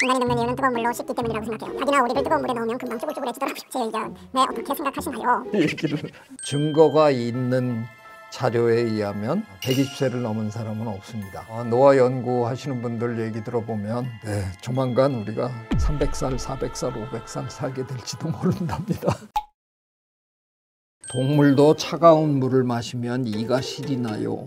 인간이 늙는 이유는 뜨거운 물로 씻기 때문이라고 생각해요. 닭이나 오리를 뜨거운 물에 넣으면 금방 쭈글쭈글해지더라고요. 제 의견 어떻게 생각하시나요? 증거가 있는 자료에 의하면 120세를 넘은 사람은 없습니다. 노화 연구하시는 분들 얘기 들어보면 조만간 우리가 300살, 400살, 500살 살게 될지도 모른답니다. 동물도 차가운 물을 마시면 이가 실이 나요.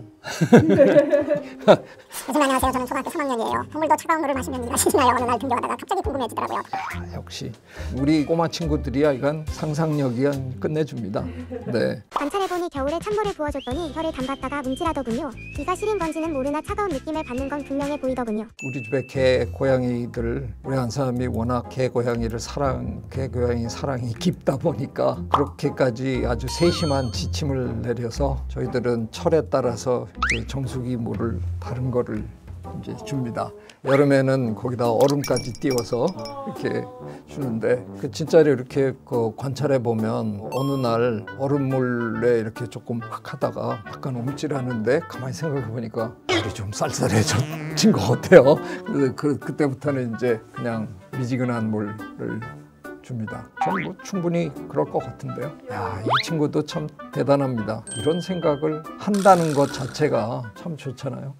교수님 안녕하세요. 저는 초등학교 3학년이에요. 동물도 차가운 물을 마시면 이가 실이 나요. 어느 날 등교하다가 갑자기 궁금해지더라고요. 역시 우리 꼬마 친구들이야 이건 상상력이 끝내줍니다. 네. 관찰해보니 겨울에 찬물을 부어줬더니 혀를 담갔다가 문질하더군요. 이가 시린 건지는 모르나 차가운 느낌을 받는 건 분명해 보이더군요. 우리 집에 개, 고양이들 우리 한 사람이 워낙 개, 고양이를 개, 고양이 사랑이 깊다 보니까 그렇게까지 아주 세심한 지침을 내려서 저희들은 철에 따라서 정수기 물을 다른 거를 이제 줍니다. 여름에는 거기다 얼음까지 띄워서 이렇게 주는데 진짜로 이렇게 관찰해 보면 어느 날 얼음물에 이렇게 조금 막 하다가 약간 움찔하는데 가만히 생각해 보니까 물이 좀 쌀쌀해진 것 같아요. 그때부터는 이제 그냥 미지근한 물을 줍니다. 저는 뭐 충분히 그럴 것 같은데요. 야, 이 친구도 참 대단합니다. 이런 생각을 한다는 것 자체가 참 좋잖아요.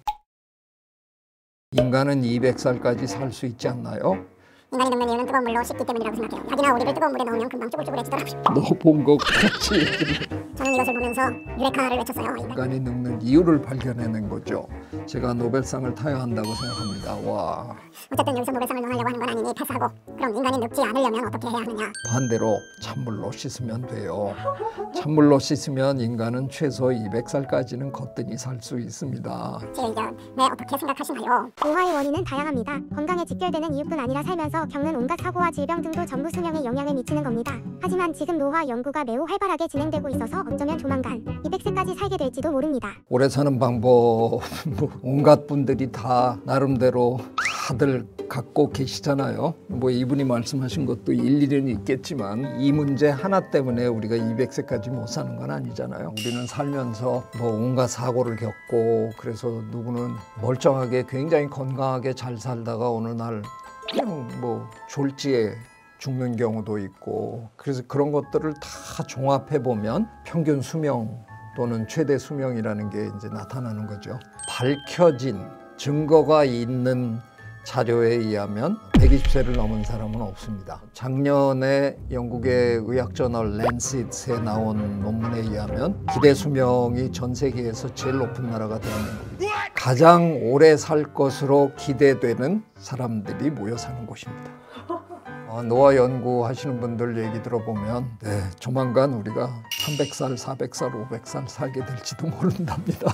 인간은 200살까지 살 수 있지 않나요? 인간이 늙는 이유는 뜨거운 물로 씻기 때문이라고 생각해요. 닭이나 오리를 뜨거운 물에 넣으면 금방 쭈글쭈글해지더라고요. 너 본 것 같지? 저는 이것을 보면서 유레카를 외쳤어요. 인간이 늙는 이유를 발견해낸 거죠. 제가 노벨상을 타야 한다고 생각합니다. 와. 어쨌든 여기서 노벨상을 논하려고 하는 건 아니니 패스하고 그럼 인간이 늙지 않으려면 어떻게 해야 하느냐? 반대로 찬물로 씻으면 돼요. 찬물로 씻으면 인간은 최소 200살까지는 거뜬히 살 수 있습니다. 제 의견 어떻게 생각하시나요? 노화의 원인은 다양합니다. 건강에 직결되는 이유뿐 아니라 살면서 겪는 온갖 사고와 질병 등도 전부 수명에 영향을 미치는 겁니다. 하지만 지금 노화 연구가 매우 활발하게 진행되고 있어서 어쩌면 조만간 200세까지 살게 될지도 모릅니다. 오래 사는 방법 온갖 분들이 다 나름대로 다들 갖고 계시잖아요. 뭐 이분이 말씀하신 것도 일리는 있겠지만 이 문제 하나 때문에 우리가 200세까지 못 사는 건 아니잖아요. 우리는 살면서 뭐 온갖 사고를 겪고 그래서 누구는 멀쩡하게 굉장히 건강하게 잘 살다가 어느 날 그냥 뭐 졸지에 죽는 경우도 있고 그래서 그런 것들을 다 종합해 보면 평균 수명 또는 최대 수명이라는 게 이제 나타나는 거죠. 밝혀진 증거가 있는 자료에 의하면 120세를 넘은 사람은 없습니다. 작년에 영국의 의학저널 랜셋에 나온 논문에 의하면 기대 수명이 전 세계에서 제일 높은 나라가 대한민국입니다. 가장 오래 살 것으로 기대되는 사람들이 모여 사는 곳입니다. 노화 연구하시는 분들 얘기 들어보면 조만간 우리가 300살, 400살, 500살 살게 될지도 모른답니다.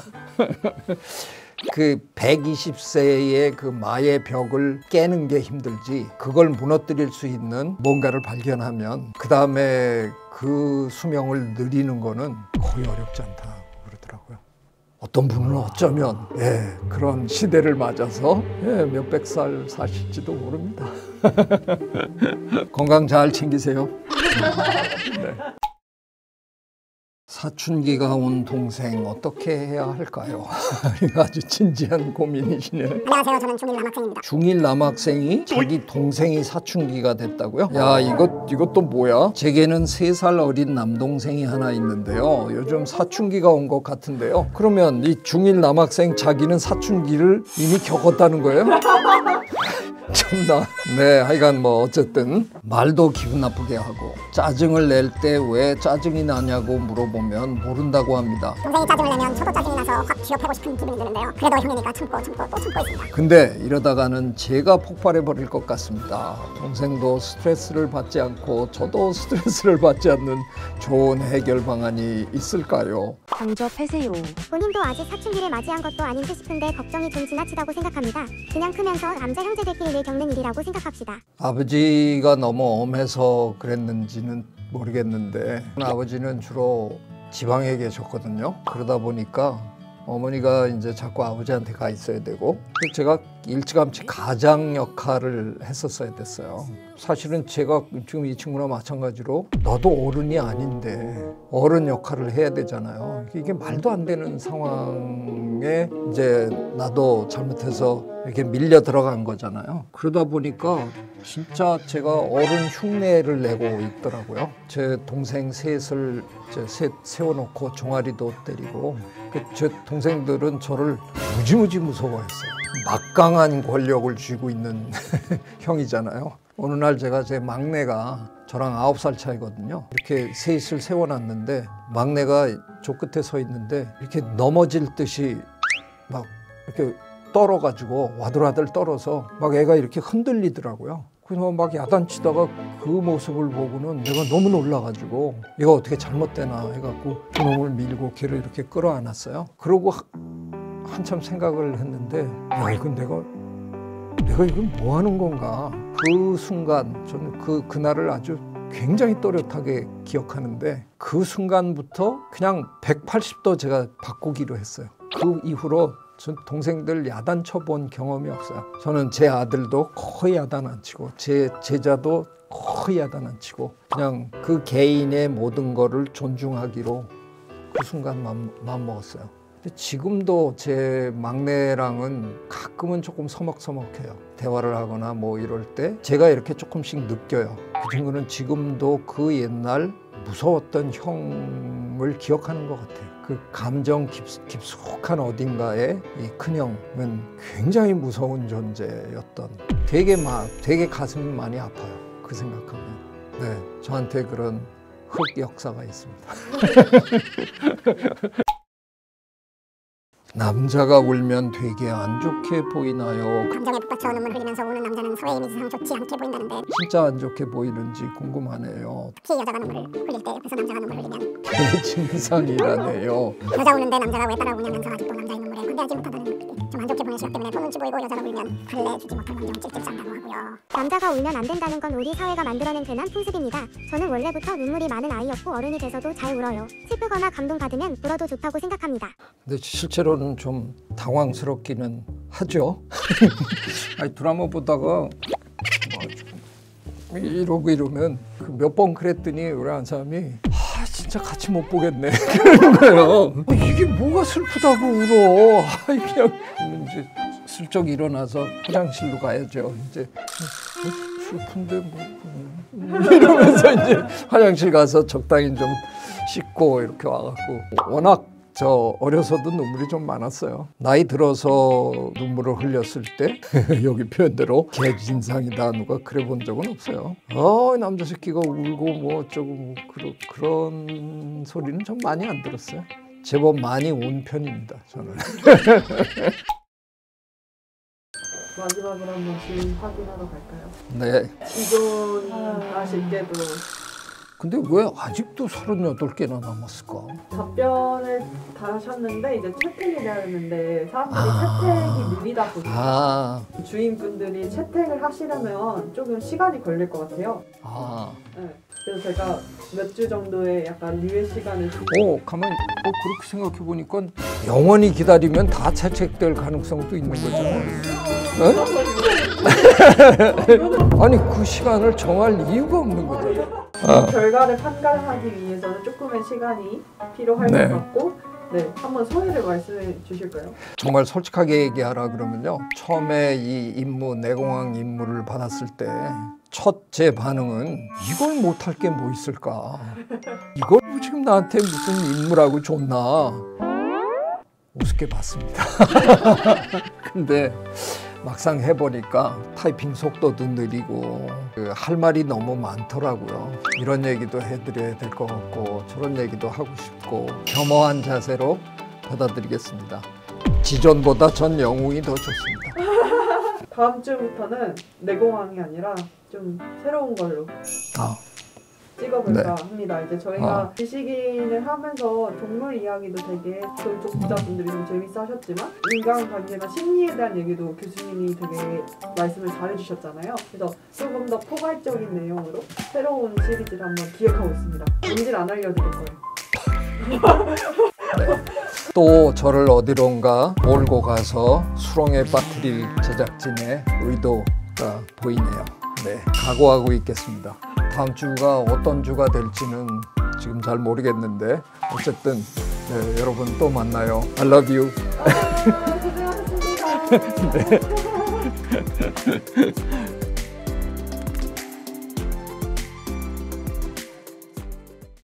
그 120세의 그 마의 벽을 깨는 게 힘들지 그걸 무너뜨릴 수 있는 뭔가를 발견하면 그 다음에 그 수명을 늘리는 거는 거의 어렵지 않다 그러더라고요. 어떤 분은 어쩌면 그런 시대를 맞아서 몇백 살 사실지도 모릅니다. 건강 잘 챙기세요. 네. 사춘기가 온 동생 어떻게 해야 할까요? 아주 진지한 고민이시네요. 안녕하세요. 저는 중1 남학생입니다. 중1 남학생이 자기 동생이 사춘기가 됐다고요? 야, 이것도 뭐야? 제게는 3살 어린 남동생이 하나 있는데요. 요즘 사춘기가 온 것 같은데요. 그러면 이 중1 남학생 자기는 사춘기를 이미 겪었다는 거예요? 참나. 네, 하여간 뭐 어쨌든 말도 기분 나쁘게 하고 짜증을 낼 때 왜 짜증이 나냐고 물어보면 모른다고 합니다. 동생이 짜증을 내면 저도 짜증이 나서 확 쥐어패고 싶은 기분이 드는데요. 그래도 형이니까 참고 또 참고 있습니다. 근데 이러다가는 제가 폭발해버릴 것 같습니다. 동생도 스트레스를 받지 않고 저도 스트레스를 받지 않는 좋은 해결 방안이 있을까요? 방접하세요. 본인도 아직 사춘기를 맞이한 것도 아닌 듯 싶은데 걱정이 좀 지나치다고 생각합니다. 그냥 크면서 남자 형제들끼리 늘 겪는 일이라고 생각합시다. 아버지가 너무 엄해서 그랬는지는 모르겠는데 아버지는 주로 지방에 계셨거든요. 그러다 보니까 어머니가 이제 자꾸 아버지한테 가 있어야 되고 제가 일찌감치 가장 역할을 했었어야 됐어요. 사실은 제가 지금 이 친구나 마찬가지로 너도 어른이 아닌데 어른 역할을 해야 되잖아요. 이게 말도 안 되는 상황에 과정에 이제 나도 잘못해서 이렇게 밀려 들어간 거잖아요. 그러다 보니까 진짜 제가 어른 흉내를 내고 있더라고요. 제 동생 셋을 세워놓고 종아리도 때리고, 제 동생들은 저를 무지무지 무서워했어요. 막강한 권력을 쥐고 있는 형이잖아요. 어느 날 제 막내가 저랑 9살 차이거든요. 이렇게 셋을 세워놨는데 막내가 저 끝에 서 있는데 이렇게 넘어질 듯이 막 이렇게 떨어가지고 와들와들 떨어서 막 애가 이렇게 흔들리더라고요. 그래서 막 야단치다가 그 모습을 보고는 내가 너무 놀라가지고 얘가 어떻게 잘못되나 해갖고 그놈을 밀고 걔를 이렇게 끌어안았어요. 그러고 한참 생각을 했는데, 야, 이건 내가 이건 뭐 하는 건가. 그 순간 저는 그날을 아주 굉장히 또렷하게 기억하는데, 그 순간부터 그냥 180도 제가 바꾸기로 했어요. 그 이후로 전 동생들 야단 쳐본 경험이 없어요. 저는 제 아들도 거의 야단 안 치고 제 제자도 거의 야단 안 치고 그냥 그 개인의 모든 거를 존중하기로 그 순간 마음 먹었어요. 근데 지금도 제 막내랑은 가끔은 조금 서먹서먹해요. 대화를 하거나 뭐 이럴 때 제가 이렇게 조금씩 느껴요. 그 친구는 지금도 그 옛날 무서웠던 형을 기억하는 것 같아요. 그 감정 깊숙한 어딘가에 이 큰형은 굉장히 무서운 존재였던, 되게 가슴이 많이 아파요. 그 생각하면. 네, 저한테 그런 흑 역사가 있습니다. 남자가 울면 되게 안 좋게 보이나요? 감정에 북받쳐 눈물 흘리면서 우는 남자는 사회 이미지상 좋지 않게 보인다는데 진짜 안 좋게 보이는지 궁금하네요. 특히 여자가 눈물을 흘릴 때 옆에서 남자가 눈물 흘리면 진상이라네요. 여자 우는데 남자가 왜 따라 우냐면서 아직도 남자의 눈물에 관대하지 못한다는 좀 안 좋게 보는 시각 때문에 돈 눈치 보이고, 여자가 울면 달래 주지 못할 감정을 찔찔 짠다고 하고요. 남자가 울면 안 된다는 건 우리 사회가 만들어낸 괜한 풍습입니다. 저는 원래부터 눈물이 많은 아이였고 어른이 돼서도 잘 울어요. 슬프거나 감동받으면 울어도 좋다고 생각합니다. 근데 실제로는 좀 당황스럽기는 하죠. 아니, 드라마 보다가 이러고 이러면 몇 번 그랬더니 우리 한 사람이 진짜 같이 못 보겠네 그러는 거예요. 이게 뭐가 슬프다고 울어. 그냥 이제 슬쩍 일어나서 화장실로 가야죠. 이제 슬픈데 뭐 이러면서 이제 화장실 가서 적당히 좀 씻고 이렇게 와갖고, 워낙 어려서도 눈물이 좀 많았어요. 나이 들어서 눈물을 흘렸을 때 여기 표현대로 개진상이다 누가 그래 본 적은 없어요. 남자 새끼가 울고 뭐 어쩌고 뭐 그런 소리는 좀 많이 안 들었어요. 제법 많이 운 편입니다, 저는. 마지막으로 한 번씩 확인하러 갈까요? 네. 기존 아쉽게도 근데 왜 아직도 38개나 남았을까? 답변을 다하셨는데 이제 채택이 돼야 되는데 사람들이 채택이 느리다 보니까 주인분들이 채택을 하시려면 조금 시간이 걸릴 것 같아요. 네. 그래서 제가 몇 주 정도의 약간 유예 시간을 주고 가만히 그렇게 생각해 보니까 영원히 기다리면 다 채택될 가능성도 있는 거잖아요. 아니, 그 시간을 정할 이유가 없는 거잖아요. 결과를 판단하기 위해서는 조금의 시간이 필요할 것 같고, 네, 한번 소회를 말씀해 주실까요? 정말 솔직하게 얘기하라 그러면요, 처음에 이 임무, 내공항 임무를 받았을 때 첫 제 반응은 이걸 못할 게 뭐 있을까, 이걸 지금 나한테 무슨 임무라고 줬나, 우습게 봤습니다. 근데 막상 해보니까 타이핑 속도도 느리고 할 말이 너무 많더라고요. 이런 얘기도 해드려야 될 것 같고 저런 얘기도 하고 싶고, 겸허한 자세로 받아들이겠습니다. 지존보다 전 영웅이 더 좋습니다. 다음 주부터는 내공항이 아니라 좀 새로운 걸로 찍어볼까 합니다. 이제 저희가 지식인을 하면서 동물 이야기도 되게 저희 독자분들이 좀 재밌어 하셨지만 인간관계나 심리에 대한 얘기도 교수님이 되게 말씀을 잘해주셨잖아요. 그래서 조금 더 포괄적인 내용으로 새로운 시리즈를 한번 기획하고 있습니다. 뭔지는 안 알려드릴 거예요. 또 저를 어디론가 몰고 가서 수렁에 빠뜨릴 제작진의 의도가 보이네요. 네, 각오하고 있겠습니다. 다음 주가 어떤 주가 될지는 지금 잘 모르겠는데 어쨌든 여러분 또 만나요. I love you. 고생하셨습니다. 네.